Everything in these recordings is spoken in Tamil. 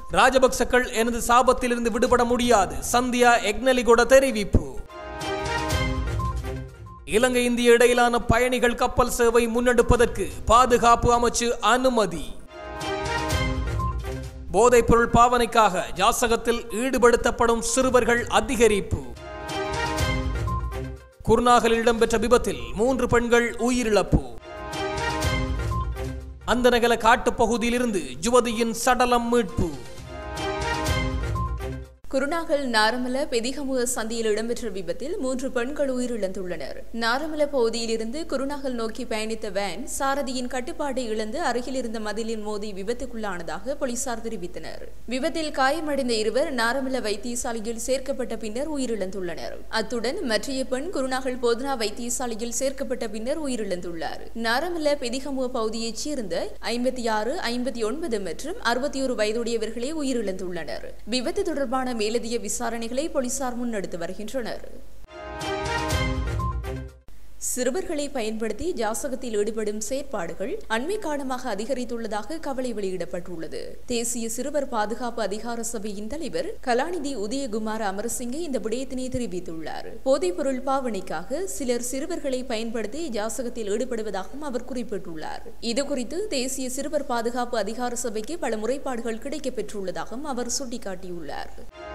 ராஜபக்சக்கள் எனது சாபத்திலிருந்து விடுபட முடியாது, சந்தியா எக்னலிகொட தெரிவிப்பு. இலங்கை இந்திய இடையிலான பயணிகள் கப்பல் சேவை முன்னெடுப்பதற்கு பாதுகாப்பு அமைச்சு அனுமதி. போதைப்பொருள் பாவனைக்காக ஜாசகத்தில் ஈடுபடுத்தப்படும் சிறுவர்கள் அதிகரிப்பு. குருநாகலில் இடம்பெற்ற விபத்தில் 3 பெண்கள் உயிரிழப்பு. அந்தநகல காட்டுப்பகுதியிலிருந்து யுவதியின் சடலம் மீட்பு. குருநாகல் நாரமல பெதிகமுக சந்தியில் இடம்பெற்ற விபத்தில் 3 பெண்கள் உயிரிழந்துள்ளனர். நாரமல பகுதியிலிருந்து குருநாகல் நோக்கி பயணித்த வேன் சாரதியின் கட்டுப்பாட்டை இழந்து அருகில் இருந்த மதிலின் மோதி விபத்துக்குள்ளானதாக போலீசார் தெரிவித்தனர். விபத்தில் காயமடைந்த இருவர் நாரமல வைத்தியசாலையில் சேர்க்கப்பட்ட பின்னர் உயிரிழந்துள்ளனர். அத்துடன் மற்றைய பெண் குருநாகல் போதனா வைத்தியசாலையில் சேர்க்கப்பட்ட பின்னர் உயிரிழந்துள்ளார். நாரமல பெதிகமுக பகுதியைச் சேர்ந்த 56, 59 மற்றும் 61 வயதுடையவர்களே உயிரிழந்துள்ளனர். விபத்து தொடர்பான மேலதிக விசாரணைகளை போலீசார் முன்னெடுத்து வருகின்றனர். சிறுவர்களை பயன்படுத்தி ஜாசகத்தில் ஈடுபடும் செயற்பாடுகள் அண்மை காலமாக அதிகரித்துள்ளதாக கவலை வெளியிடப்பட்டுள்ளது. தேசிய சிறுவர் பாதுகாப்பு அதிகார சபையின் தலைவர் கலாநிதி உதயகுமார் அமரசிங்கே இந்த விடயத்தினை தெரிவித்துள்ளார். போதைப்பொருள் பாவனைக்காக சிலர் சிறுவர்களை பயன்படுத்தி ஜாசகத்தில் ஈடுபடுவதாகவும் அவர் குறிப்பிட்டுள்ளார். இதுகுறித்து தேசிய சிறுவர் பாதுகாப்பு அதிகார சபைக்கு பல முறைப்பாடுகள் கிடைக்கப்பெற்றுள்ளதாகவும் அவர் சுட்டிக்காட்டியுள்ளார்.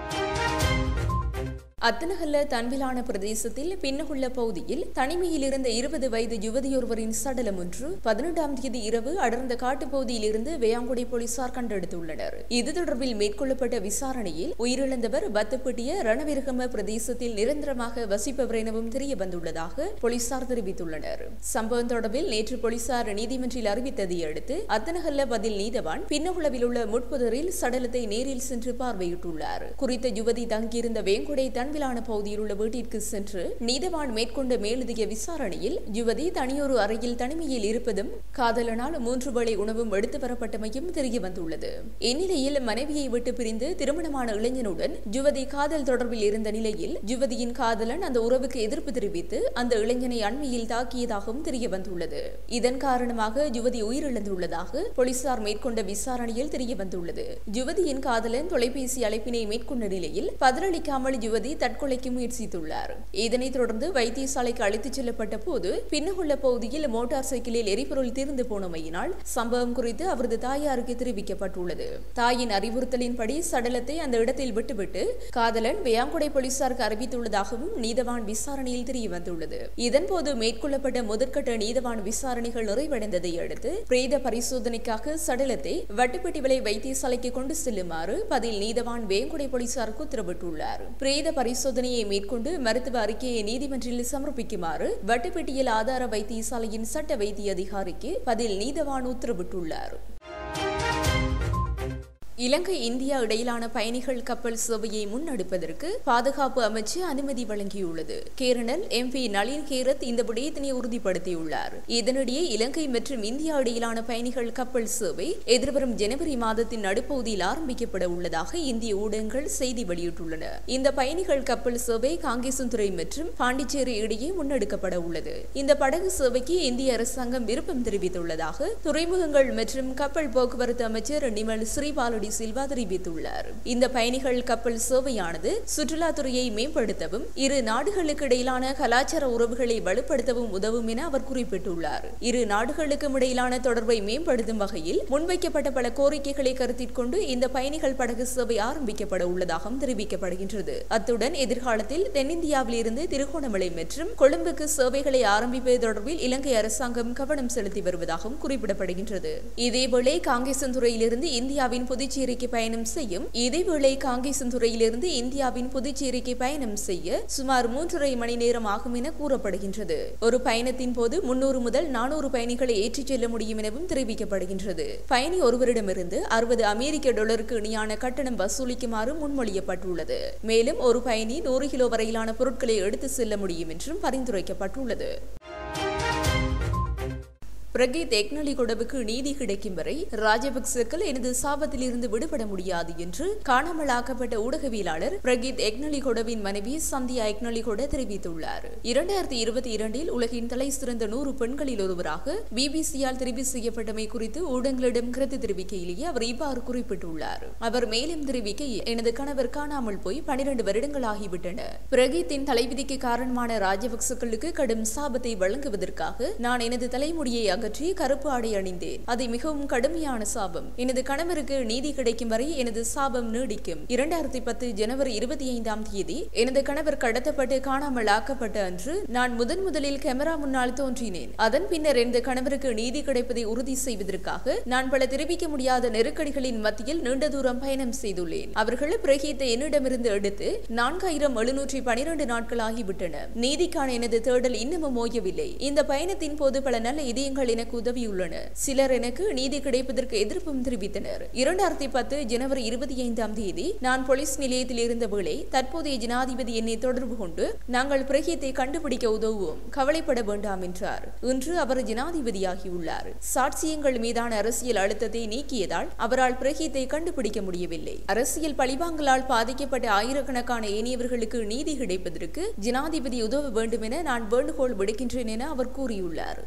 அத்தனகல்ல தன்விலான பிரதேசத்தில் பின்னகுள்ள பகுதியில் தனிமையில் இருந்த 20 வயது யுவதியொருவரின் சடலம் ஒன்று 18ஆம் தேதி இரவு அடர்ந்த காட்டுப்பகுதியில் இருந்து வேயாங்குடி போலீசார் கண்டெடுத்துள்ளனர். இது தொடர்பில் மேற்கொள்ளப்பட்ட விசாரணையில் உயிரிழந்தவர் பத்துப்பட்டிய ரணவிரகம பிரதேசத்தில் நிரந்தரமாக வசிப்பவர் எனவும் தெரிய வந்துள்ளதாக போலீசார் தெரிவித்துள்ளனர். சம்பவம் தொடர்பில் நேற்று போலீசார் நீதிமன்றில் அறிவித்ததை அடுத்து அத்தனகல்ல பதில் நீதவான் பின்னகுளவில் உள்ள முட்புதரில் சடலத்தை நேரில் சென்று பார்வையிட்டுள்ளார். குறித்த யுவதி தங்கியிருந்த வேங்குடை தன்விலான பகுதியில் உள்ள வீட்டிற்கு சென்று நீதவான் மேற்கொண்ட மேலதிக விசாரணையில் யுவதி தனியொரு அறையில் தனிமையில் இருப்பதும் காதலனால் 3 வேளை உணவும் எடுத்து வரப்பட்டமையும் தெரிய வந்துள்ளது. இந்நிலையில் மனைவியை விட்டு பிரிந்து திருமணமான இளைஞனுடன் யுவதி காதல் தொடர்பில் இருந்த நிலையில் யுவதியின் காதலன் அந்த உறவுக்கு எதிர்ப்பு தெரிவித்து அந்த இளைஞனை அண்மையில் தாக்கியதாகவும் தெரிய வந்துள்ளது. இதன் காரணமாக யுவதி உயிரிழந்துள்ளதாக போலீசார் மேற்கொண்ட விசாரணையில் தெரிய வந்துள்ளது. யுவதியின் காதலன் தொலைபேசி அழைப்பினை மேற்கொண்ட நிலையில் பதிலளிக்காமல் யுவதி தற்கொலைக்கு முயற்சித்துள்ளார். இதனைத் தொடர்ந்து வைத்தியசாலைக்கு அழைத்துச் செல்லப்பட்ட போது பின்னகுள்ள பகுதியில் மோட்டார் சைக்கிளில் எரிபொருள் தீர்ந்து போனமையினால் சம்பவம் குறித்து அவரது தாயாருக்கு தெரிவிக்கப்பட்டுள்ளது. தாயின் அறிவுறுத்தலின்படி சடலத்தை அந்த இடத்தில் விட்டுவிட்டு காதலன் வேயாங்குடை போலீசாருக்கு அறிவித்துள்ளதாகவும் நீதவான் விசாரணையில் தெரிய வந்துள்ளது. இதன்போது மேற்கொள்ளப்பட்ட முதற்கட்ட நீதவான் விசாரணைகள் நிறைவடைந்ததை அடுத்து பிரேத பரிசோதனைக்காக சடலத்தை வட்டுப்பட்டிவளை வைத்தியசாலைக்கு கொண்டு செல்லுமாறு பதில் நீதவான் வேங்குடை போலீசாருக்கு உத்தரவிட்டுள்ளார். பிரேத பரிசோதனையை மேற்கொண்டு மருத்துவ அறிக்கையை நீதிமன்றில் சமர்ப்பிக்குமாறு வட்டுப்பட்டியில் ஆதார வைத்தியசாலையின் சட்ட வைத்திய அதிகாரிக்கு பதில் நீதவான் உத்தரவிட்டுள்ளார். இலங்கை இந்தியா இடையிலான பயணிகள் கப்பல் சேவையை முன்னெடுப்பதற்கு பாதுகாப்பு அமைச்சு அனுமதி வழங்கியுள்ளது. கேர்னல் MP நளின் கேரத் இந்த விடயத்தினை உறுதிப்படுத்தியுள்ளார். இதனிடையே இலங்கை மற்றும் இந்தியா இடையிலான பயணிகள் கப்பல் சேவை எதிர்வரும் ஜனவரி மாதத்தின் நடுப்பகுதியில் ஆரம்பிக்கப்பட உள்ளதாக இந்திய ஊடகங்கள் செய்தி வெளியிட்டுள்ளன. இந்த பயணிகள் கப்பல் சேவை காங்கேசன்துறை மற்றும் பாண்டிச்சேரி இடையே முன்னெடுக்கப்பட உள்ளது. இந்த படகு சேவைக்கு இந்திய அரசாங்கம் விருப்பம் தெரிவித்துள்ளதாக துறைமுகங்கள் மற்றும் கப்பல் போக்குவரத்து அமைச்சர் நிமல் ஸ்ரீபாலடி சில்வா தெரிவித்துள்ளார். இந்த பயணிகள் கப்பல் சேவையானது சுற்றுலாத்துறையை மேம்படுத்தவும் இரு நாடுகளுக்கு இடையிலான கலாச்சார உறவுகளை வலுப்படுத்தவும் உதவும் என அவர் குறிப்பிட்டுள்ளார். இரு நாடுகளுக்கும் இடையிலான தொடர்பை மேம்படுத்தும் வகையில் முன்வைக்கப்பட்ட பல கோரிக்கைகளை கருத்தில் கொண்டு இந்த பயணிகள் படகு சேவை ஆரம்பிக்கப்பட உள்ளதாகவும் தெரிவிக்கப்படுகின்றது. அத்துடன் எதிர்காலத்தில் தென்னிந்தியாவில் இருந்து திருகோணமலை மற்றும் கொழும்புக்கு சேவைகளை ஆரம்பிப்பது தொடர்பில் இலங்கை அரசாங்கம் கவனம் செலுத்தி வருவதாகவும் குறிப்பிடப்படுகின்றது. இதேவேளை காங்கேசன்துறையிலிருந்து இந்தியாவின் புதுச்சேரிக்கு பயணம் செய்யும் காங்கேசன்துறையிலிருந்து இந்தியாவின் புதுச்சேரிக்கு பயணம் செய்ய சுமார் 3.5 மணி நேரம் ஆகும் என கூறப்படுகின்றது. ஒரு பயணத்தின் போது 300 முதல் 400 பயணிகளை ஏற்றிச் செல்ல முடியும் எனவும் தெரிவிக்கப்படுகின்றது. பயணி ஒருவரிடமிருந்து $60 இணையான கட்டணம் வசூலிக்குமாறு முன்மொழியப்பட்டுள்ளது. மேலும் ஒரு பயணி 100 கிலோ வரையிலான பொருட்களை எடுத்து செல்ல முடியும் என்றும் பரிந்துரைக்கப்பட்டுள்ளது. பிரகீத் எக்னலிகொடவுக்கு நீதி கிடைக்கும் வரை ராஜபக்சர்கள் எனது சாபத்தில் இருந்து விடுபட முடியாது என்று காணாமலாக்கப்பட்ட ஊடகவியலாளர் பிரகீத் எக்னலிகொடவின் மனைவி சந்தியா எக்னலிகொட தெரிவித்துள்ளார். 2022 உலகின் தலை சிறந்த 100 பெண்களில் ஒருவராக பிபிசியால் தெரிவு செய்யப்பட்டமை குறித்து ஊடகங்களிடம் கருத்து தெரிவிக்கையிலேயே அவர் இவ்வாறு குறிப்பிட்டுள்ளார். அவர் மேலும் தெரிவிக்கையில், எனது கணவர் காணாமல் போய் 12 வருடங்களாகிவிட்டன. பிரகீத்தின் தலைவிதிக்கு காரணமான ராஜபக்சர்களுக்கு கடும் சாபத்தை வழங்குவதற்காக நான் எனது தலைமுடியை அகற்றி கருப்பு ஆடை அணிந்தேன். அது மிகவும் கடுமையான சாபம். எனது கணவருக்கு நீதி கிடைக்கும் வரை எனது சாபம் நீடிக்கும். 2010 ஜனவரி 25 எனது கணவர் கடத்தப்பட்டு காணாமல் ஆக்கப்பட்ட அன்று நான் முதலில் கேமரா முன்னால் தோன்றினேன். அதன் பின்னர் எனது கணவருக்கு நீதி கிடைப்பதை உறுதி செய்வதற்காக நான் பல தெரிவிக்க முடியாத நெருக்கடிகளின் மத்தியில் நீண்ட தூரம் பயணம் செய்துள்ளேன். அவர்கள் பிரகீத்தை என்னிடமிருந்து எடுத்து 4712 நாட்கள் ஆகிவிட்டன. நீதிக்கான எனது தேடல் இன்னமும் ஓயவில்லை. இந்த பயணத்தின் போது பல நல்ல இதயங்கள் எனக்கு உதவியுள்ளன. சிலர் எனக்கு நீதி கிடைப்பதற்கு எதிர்ப்பும் தெரிவித்தனர். 2010 ஜனவரி 25 நான் போலீஸ் நிலையத்தில் இருந்த வேளை தற்போதைய ஜனாதிபதி என்னை தொடர்பு கொண்டு நாங்கள் பிரகீத்தை கண்டுபிடிக்க உதவுவோம், கவலைப்பட வேண்டாம் என்றார். இன்று அவர் ஜனாதிபதியாகியுள்ளார். சாட்சியங்கள் மீதான அரசியல் அழுத்தத்தை நீக்கியதால் அவரால் பிரகீத்தை கண்டுபிடிக்க முடியவில்லை. அரசியல் பழிவாங்கலால் பாதிக்கப்பட்ட ஆயிரக்கணக்கான ஏனையவர்களுக்கு நீதி கிடைப்பதற்கு ஜனாதிபதி உதவ வேண்டும் என நான் வேண்டுகோள் விடுக்கின்றேன் என அவர் கூறியுள்ளார்.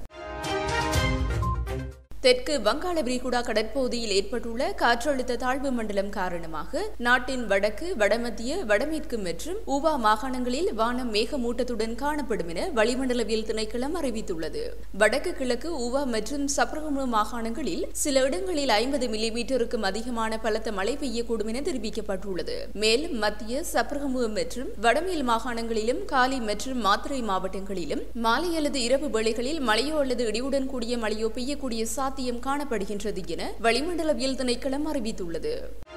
தெற்கு வங்காள விரிகுடா கடற்பகுதியில் ஏற்பட்டுள்ள காற்றழுத்த தாழ்வு மண்டலம் காரணமாக நாட்டின் வடக்கு, வடமத்திய, வடமேற்கு மற்றும் ஊவா மாகாணங்களில் வானம் மேகமூட்டத்துடன் காணப்படும் என வளிமண்டலவியல் திணைக்களம் அறிவித்துள்ளது. வடக்கு, கிழக்கு, ஊவா மற்றும் சப்ரகமுவ மாகாணங்களில் சில இடங்களில் 50 மில்லிமீட்டருக்கும் அதிகமான பலத்த மழை பெய்யக்கூடும் என தெரிவிக்கப்பட்டுள்ளது. மேலும் மத்திய, சப்ரகமுவ மற்றும் வடமேல் மாகாணங்களிலும் காலி மற்றும் மாத்தறை மாவட்டங்களிலும் மாலை அல்லது இரவு வேளைகளில் மழையோ அல்லது இடியுடன் கூடிய மழையோ பெய்யக்கூடிய சாத்தியம் காணப்படுகின்றது என வளிமண்டலவியல் திணைக்களம் அறிவித்துள்ளது.